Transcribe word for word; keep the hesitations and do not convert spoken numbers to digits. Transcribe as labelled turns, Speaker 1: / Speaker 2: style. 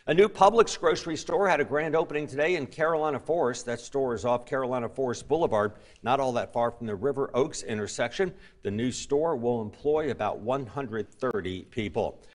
Speaker 1: A new Publix grocery store had a grand opening today in Carolina Forest. That store is off Carolina Forest Boulevard, not all that far from the River Oaks intersection. The new store will employ about one hundred thirty people.